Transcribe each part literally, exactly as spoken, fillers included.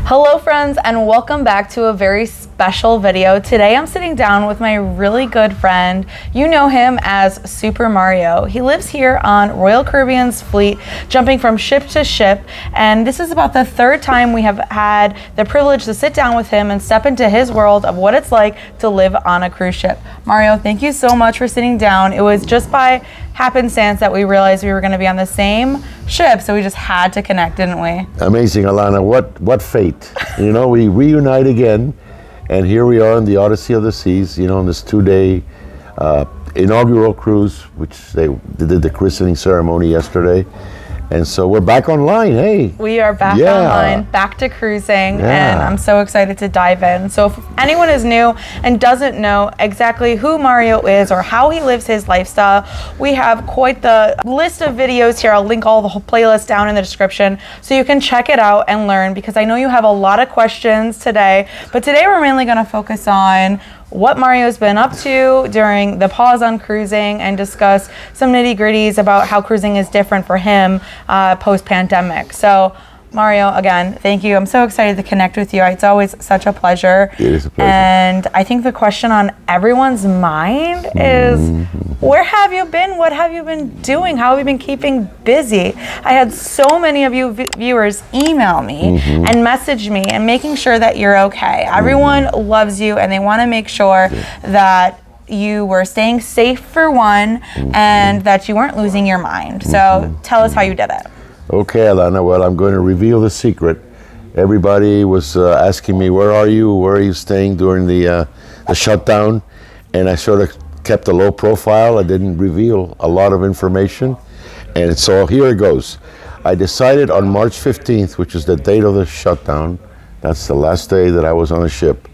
Hello friends, and welcome back to a very special video. Today I'm sitting down with my really good friend. You know him as Super Mario. He lives here on Royal Caribbean's fleet, jumping from ship to ship, and this is about the third time we have had the privilege to sit down with him and step into his world of what it's like to live on a cruise ship. Mario, thank you so much for sitting down. It was just by happenstance that we realized we were going to be on the same ship, so we just had to connect, didn't we? Amazing, Alana. What what fate? You know, we reunite again, and here we are in the Odyssey of the Seas, you know, on this two-day uh, inaugural cruise, which they did the christening ceremony yesterday. And so we're back online, hey. We are back yeah. online, back to cruising, yeah. and I'm so excited to dive in. So if anyone is new and doesn't know exactly who Mario is or how he lives his lifestyle, we have quite the list of videos here. I'll link all the whole playlist down in the description so you can check it out and learn, because I know you have a lot of questions today. But today we're mainly gonna focus on what Mario's been up to during the pause on cruising and discuss some nitty gritties about how cruising is different for him uh, post-pandemic. So Mario, again, thank you. I'm so excited to connect with you. It's always such a pleasure. It is a pleasure. And I think the question on everyone's mind is, mm-hmm. where have you been? What have you been doing? How have you been keeping busy? I had so many of you viewers email me mm-hmm. and message me and making sure that you're okay. Everyone mm-hmm. loves you, and they want to make sure yeah. that you were staying safe for one, mm-hmm. and that you weren't losing your mind. So mm-hmm. tell us how you did it. Okay, Alana, well, I'm going to reveal the secret. Everybody was uh, asking me, where are you? Where are you staying during the, uh, the shutdown? And I sort of kept a low profile. I didn't reveal a lot of information. And so here it goes. I decided on March fifteenth, which is the date of the shutdown, that's the last day that I was on a ship,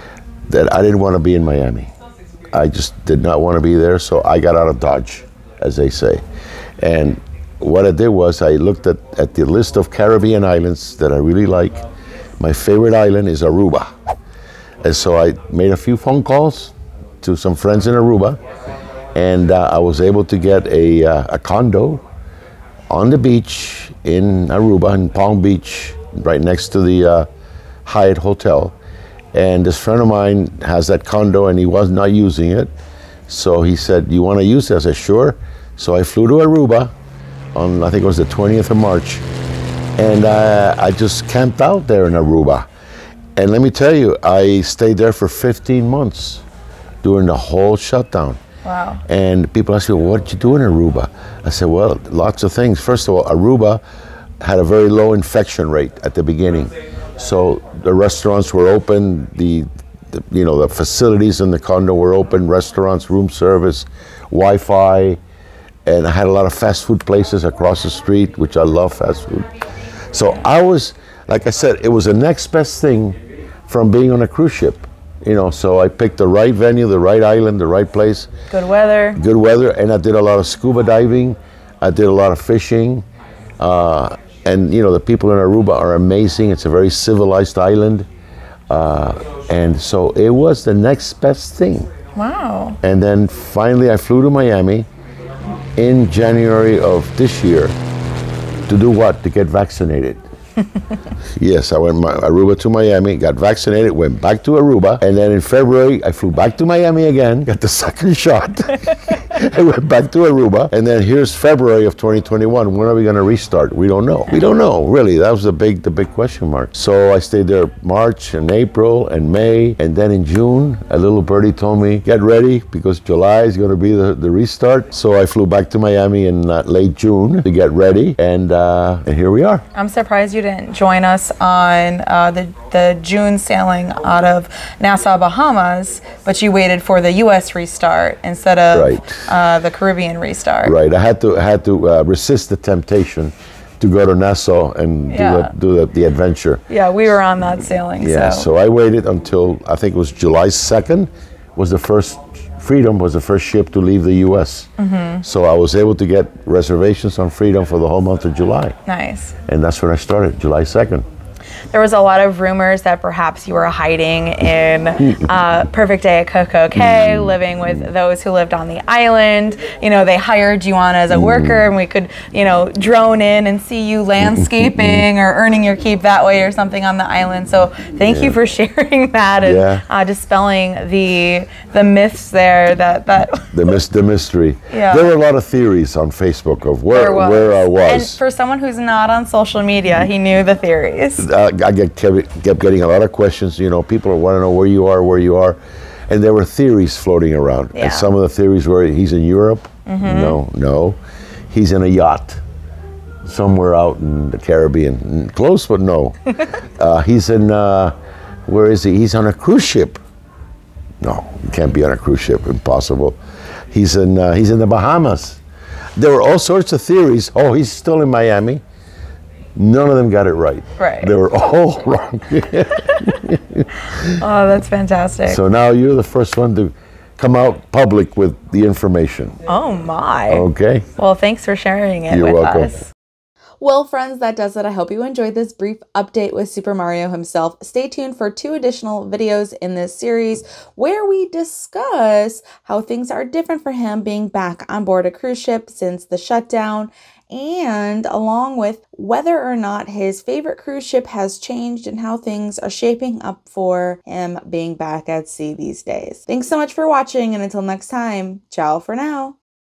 that I didn't want to be in Miami. I just did not want to be there, so I got out of Dodge, as they say. And what I did was I looked at, at the list of Caribbean islands that I really like. My favorite island is Aruba. And so I made a few phone calls to some friends in Aruba, and uh, I was able to get a, uh, a condo on the beach in Aruba, in Palm Beach, right next to the uh, Hyatt Hotel. And this friend of mine has that condo, and he was not using it. So he said, you want to use it? I said, sure. So I flew to Aruba on, I think it was the twentieth of March, and uh, I just camped out there in Aruba. And let me tell you, I stayed there for fifteen months during the whole shutdown. Wow. And people ask me, what did you do in Aruba? I said, well, lots of things. First of all, Aruba had a very low infection rate at the beginning. So the restaurants were open, the, the you know, the facilities in the condo were open, restaurants, room service, Wi-Fi, and I had a lot of fast food places across the street, which I love fast food. So I was, like I said, it was the next best thing from being on a cruise ship. You know, so I picked the right venue, the right island, the right place. Good weather. Good weather, and I did a lot of scuba diving. I did a lot of fishing. Uh, and, you know, the people in Aruba are amazing. It's a very civilized island. Uh, and so it was the next best thing. Wow. And then finally I flew to Miami in January of this year to do what? To get vaccinated. Yes, I went my, Aruba to Miami, got vaccinated, went back to Aruba, and then in February I flew back to Miami again, got the second shot, and went back to Aruba. And then here's February of twenty twenty-one. When are we going to restart? We don't know. We don't know, really. That was the big, the big question mark. So I stayed there March and April and May, and then in June, a little birdie told me, get ready, because July is going to be the, the restart. So I flew back to Miami in uh, late June to get ready, and uh, and here we are. I'm surprised you didn't join us on uh, the, the June sailing out of Nassau, Bahamas, but you waited for the U S restart instead of right. uh, the Caribbean restart. Right. I had to I had to uh, resist the temptation to go to Nassau and yeah. do, the, do the, the adventure. Yeah, we were on that sailing. Yeah, so. so I waited until, I think it was July second, was the first, Freedom was the first ship to leave the U S Mm-hmm. So I was able to get reservations on Freedom for the whole month of July. Nice. And that's when I started, July second. there was a lot of rumors that perhaps you were hiding in uh, Perfect Day at Coco Cay, living with those who lived on the island. You know, they hired you on as a worker, and we could, you know, drone in and see you landscaping or earning your keep that way or something on the island. So thank Yeah. you for sharing that and Yeah. uh, dispelling the the myths there. That that The, mis- the mystery. Yeah. There were a lot of theories on Facebook of where there was. where I And was. for someone who's not on social media, he knew the theories. Uh, I get, kept, kept getting a lot of questions. You know, people want to know where you are, where you are, and there were theories floating around. Yeah. And some of the theories were he's in Europe. No, no, he's in a yacht somewhere out in the Caribbean. Close, but no. uh, he's in. Uh, where is he? He's on a cruise ship. No, he can't be on a cruise ship. Impossible. He's in. Uh, he's in the Bahamas. There were all sorts of theories. Oh, he's still in Miami. None of them got it right. Right. They were all wrong. Oh, that's fantastic. So now you're the first one to come out public with the information. Oh my. Okay. Well, thanks for sharing it You're with welcome. us. Well, friends, that does it. I hope you enjoyed this brief update with Super Mario himself. Stay tuned for two additional videos in this series where we discuss how things are different for him being back on board a cruise ship since the shutdown, and along with whether or not his favorite cruise ship has changed and how things are shaping up for him being back at sea these days. Thanks so much for watching, and until next time, ciao for now.